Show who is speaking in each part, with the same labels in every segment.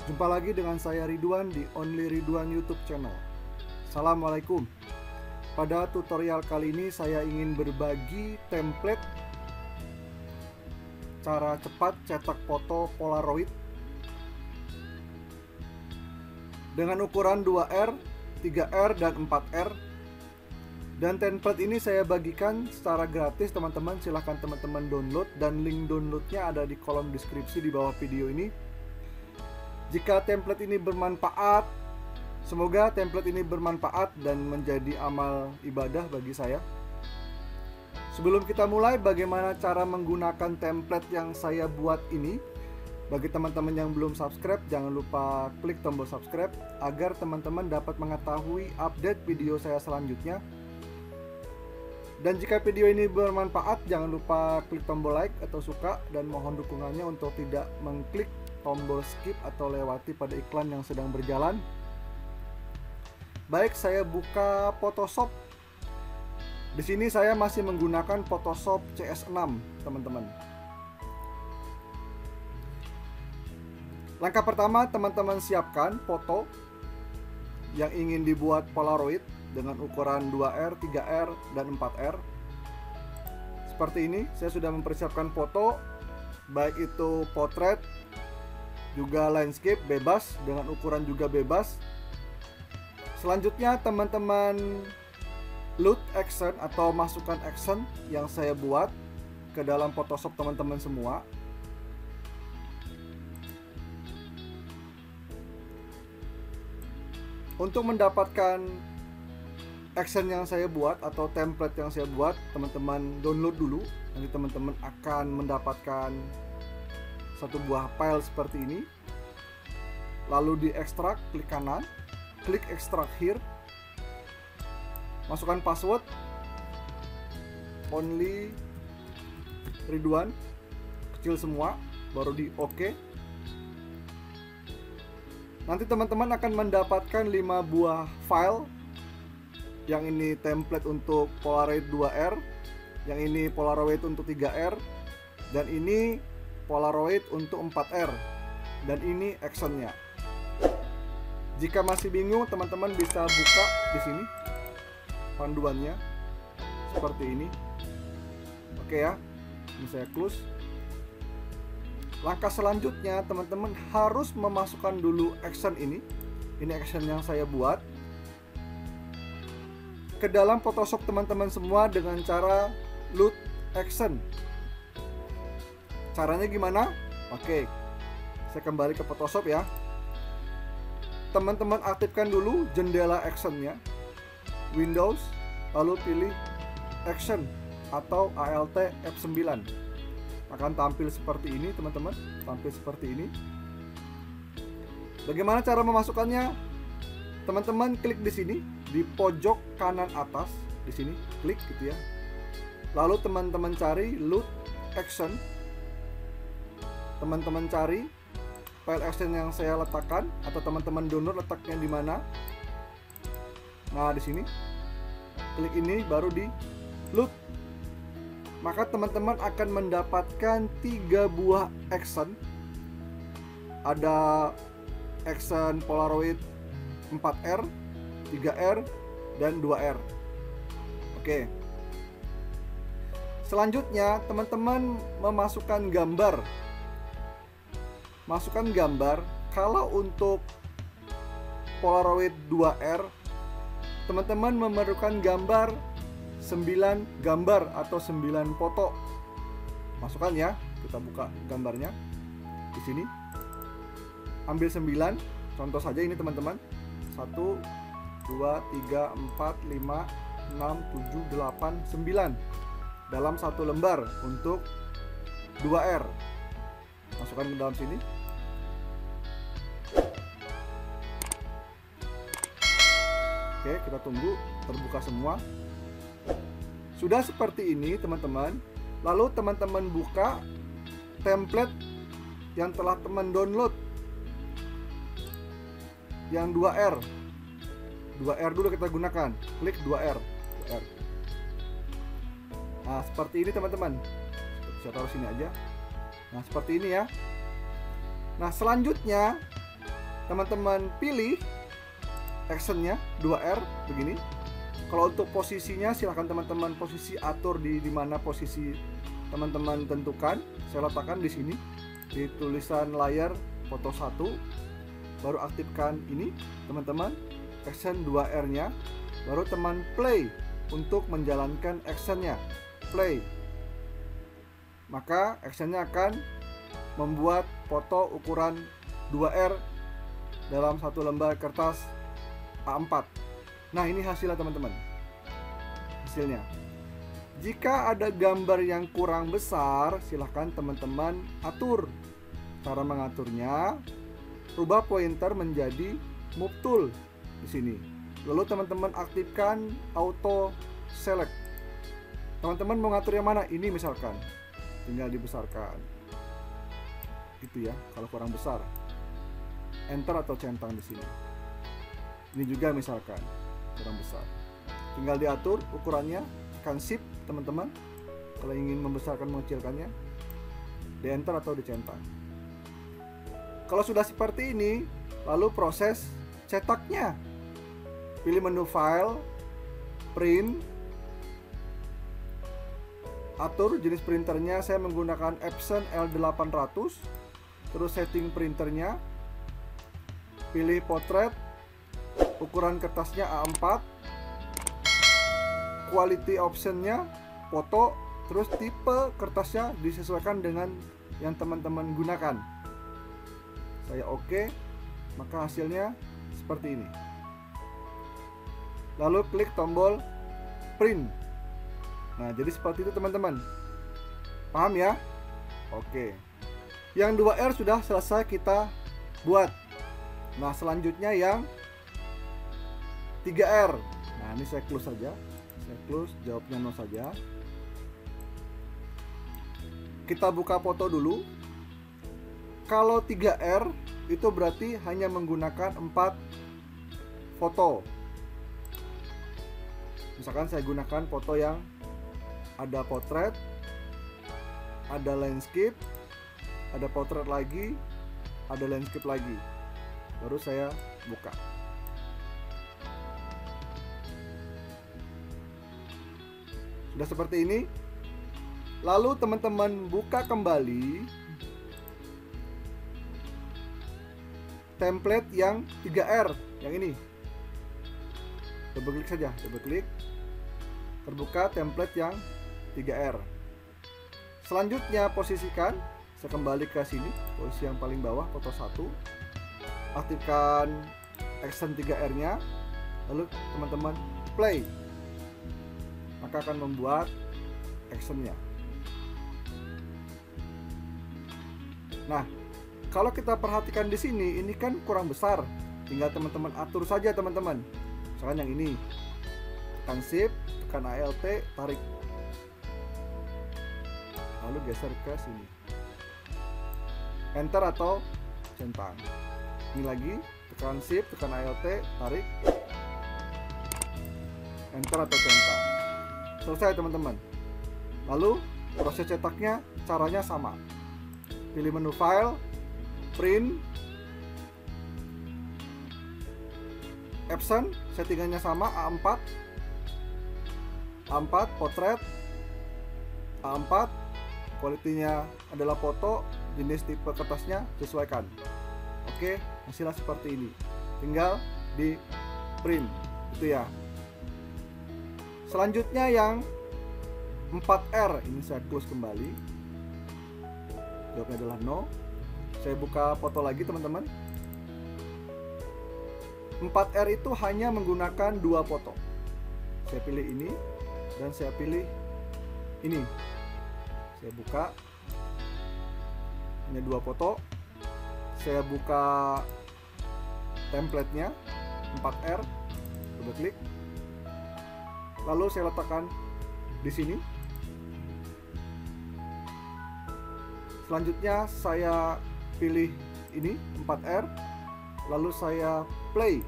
Speaker 1: Jumpa lagi dengan saya Ridwan di Only Ridwan YouTube channel. Assalamualaikum. Pada tutorial kali ini saya ingin berbagi template cara cepat cetak foto Polaroid dengan ukuran 2R, 3R, dan 4R. Dan template ini saya bagikan secara gratis teman-teman. Silahkan teman-teman download, dan link downloadnya ada di kolom deskripsi di bawah video ini. Jika template ini bermanfaat, semoga template ini bermanfaat dan menjadi amal ibadah bagi saya. Sebelum kita mulai, bagaimana cara menggunakan template yang saya buat ini? Bagi teman-teman yang belum subscribe, jangan lupa klik tombol subscribe agar teman-teman dapat mengetahui update video saya selanjutnya. Dan jika video ini bermanfaat, jangan lupa klik tombol like atau suka, dan mohon dukungannya untuk tidak mengklik tombol skip atau lewati pada iklan yang sedang berjalan. Baik, saya buka Photoshop. Di sini saya masih menggunakan Photoshop CS6, teman-teman. Langkah pertama, teman-teman siapkan foto yang ingin dibuat Polaroid dengan ukuran 2R, 3R, dan 4R. Seperti ini, saya sudah mempersiapkan foto, baik itu potret, juga landscape bebas dengan ukuran juga bebas. Selanjutnya teman-teman load action atau masukkan action yang saya buat ke dalam Photoshop teman-teman semua. Untuk mendapatkan action yang saya buat atau template yang saya buat, teman-teman download dulu. Nanti teman-teman akan mendapatkan satu buah file seperti ini. Lalu diekstrak, klik kanan, klik extract here, masukkan password Only Ridwan kecil semua, baru di OK. Nanti teman-teman akan mendapatkan 5 buah file. Yang ini template untuk Polaroid 2R, yang ini Polaroid untuk 3R, dan ini Polaroid untuk 4R, dan ini actionnya. Jika masih bingung, teman-teman bisa buka di sini panduannya seperti ini. Oke ya, ini saya close. Langkah selanjutnya, teman-teman harus memasukkan dulu action ini. Ini action yang saya buat ke dalam Photoshop teman-teman semua dengan cara load action. Caranya gimana? Oke, saya kembali ke Photoshop ya. Teman-teman aktifkan dulu jendela actionnya, Windows, lalu pilih Action atau Alt F9. Akan tampil seperti ini, teman-teman. Tampil seperti ini. Bagaimana cara memasukkannya? Teman-teman klik di sini, di pojok kanan atas, di sini, klik gitu ya. Lalu teman-teman cari load action. Teman-teman cari file action yang saya letakkan, atau teman-teman download letaknya di mana. Nah, di sini klik ini baru di load. Maka teman-teman akan mendapatkan 3 buah action. Ada action Polaroid 4R, 3R, dan 2R. Oke. Selanjutnya teman-teman memasukkan gambar. Masukkan gambar. Kalau untuk Polaroid 2R, teman-teman memerlukan gambar 9 gambar atau 9 foto. Masukkan ya. Kita buka gambarnya di sini. Ambil 9. Contoh saja ini teman-teman. 1 2 3 4 5 6 7 8 9 dalam satu lembar untuk 2R. Masukkan ke dalam sini. Oke, kita tunggu terbuka semua. Sudah seperti ini, teman-teman. Lalu teman-teman buka template yang telah teman download, yang 2R. 2R dulu kita gunakan. Klik 2R. 2R. Nah, seperti ini teman-teman. Saya taruh sini aja. Nah, seperti ini ya. Nah, selanjutnya teman-teman pilih actionnya 2R begini. Kalau untuk posisinya silahkan teman-teman posisi atur di mana posisi teman-teman tentukan. Saya letakkan di sini di tulisan layar foto 1, baru aktifkan ini teman-teman action 2R nya, baru teman play untuk menjalankan actionnya play. Maka actionnya akan membuat foto ukuran 2R dalam satu lembar kertas A4. Nah, ini hasilnya teman-teman. Hasilnya. Jika ada gambar yang kurang besar, silahkan teman-teman atur. Cara mengaturnya, rubah pointer menjadi move tool di sini. Lalu teman-teman aktifkan auto select. Teman-teman mau ngatur yang mana? Ini misalkan. Tinggal dibesarkan. Gitu ya, kalau kurang besar. Enter atau centang di sini. Ini juga misalkan kurang besar. Tinggal diatur ukurannya, tekan shift teman-teman. Kalau ingin membesarkan mengecilkannya, di enter atau dicentang. Kalau sudah seperti ini, lalu proses cetaknya. Pilih menu file, print, atur jenis printernya. Saya menggunakan Epson L800. Terus setting printernya, pilih potret, ukuran kertasnya A4, quality optionnya foto, terus tipe kertasnya disesuaikan dengan yang teman-teman gunakan. Saya oke, maka hasilnya seperti ini. Lalu klik tombol print. Nah, jadi seperti itu teman-teman. Paham ya? Oke. Yang 2R sudah selesai kita buat. Nah, selanjutnya yang 3R. Nah, ini saya close saja. Saya close, jawabnya no saja. Kita buka foto dulu. Kalau 3R itu berarti hanya menggunakan 4 foto. Misalkan saya gunakan foto yang ada potret, ada landscape, ada potret lagi, ada landscape lagi. Baru saya buka. Sudah seperti ini. Lalu teman-teman buka kembali template yang 3R, yang ini. Double klik saja, double klik. Terbuka template yang 3R. Selanjutnya posisikan, saya kembali ke sini, posisi yang paling bawah, foto 1. Aktifkan action 3R-nya, lalu teman-teman play. Maka akan membuat actionnya. Nah, kalau kita perhatikan di sini, ini kan kurang besar. Tinggal teman-teman atur saja teman-teman. Misalkan yang ini, tekan shift, tekan ALT, tarik, lalu geser ke sini, enter atau centang. Ini lagi, tekan shift, tekan ALT, tarik, enter atau centang. Selesai teman-teman. Lalu proses cetaknya caranya sama. Pilih menu file, print, Epson, settingannya sama, A4, potret, A4, kualitinya adalah foto, jenis tipe kertasnya sesuaikan. Oke, hasilnya seperti ini. Tinggal di print, itu ya. Selanjutnya yang 4R, ini saya close kembali. Jawabnya adalah no. Saya buka foto lagi teman-teman. 4R itu hanya menggunakan 2 foto. Saya pilih ini dan saya pilih ini. Saya buka, hanya 2 foto. Saya buka template-nya 4R, double klik. Lalu saya letakkan di sini. Selanjutnya saya pilih ini 4R, lalu saya play.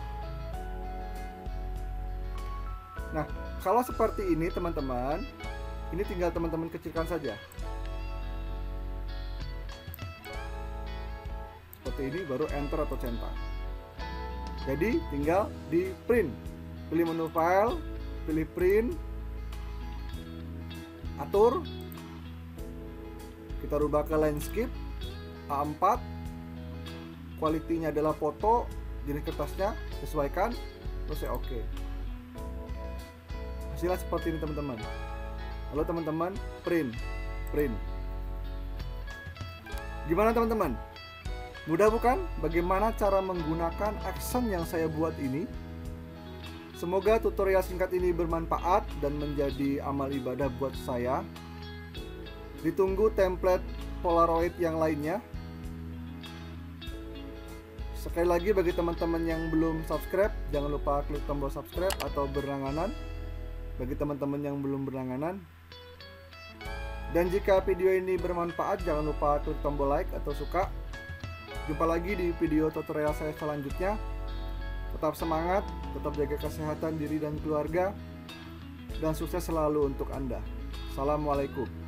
Speaker 1: Nah, kalau seperti ini teman-teman, ini tinggal teman-teman kecilkan saja. seperti ini, baru enter atau centang. Jadi tinggal di print, pilih menu file, pilih print, atur, kita rubah ke landscape A4, kualitinya adalah foto, jenis kertasnya sesuaikan, terus saya oke. Hasilnya seperti ini teman-teman. Lalu teman-teman print. Gimana teman-teman? Mudah bukan? Bagaimana cara menggunakan action yang saya buat ini? Semoga tutorial singkat ini bermanfaat dan menjadi amal ibadah buat saya. Ditunggu template Polaroid yang lainnya. Sekali lagi bagi teman-teman yang belum subscribe, jangan lupa klik tombol subscribe atau berlangganan. Bagi teman-teman yang belum berlangganan. Dan jika video ini bermanfaat, jangan lupa klik tombol like atau suka. Jumpa lagi di video tutorial saya selanjutnya. Tetap semangat, tetap jaga kesehatan diri dan keluarga, dan sukses selalu untuk Anda. Assalamualaikum.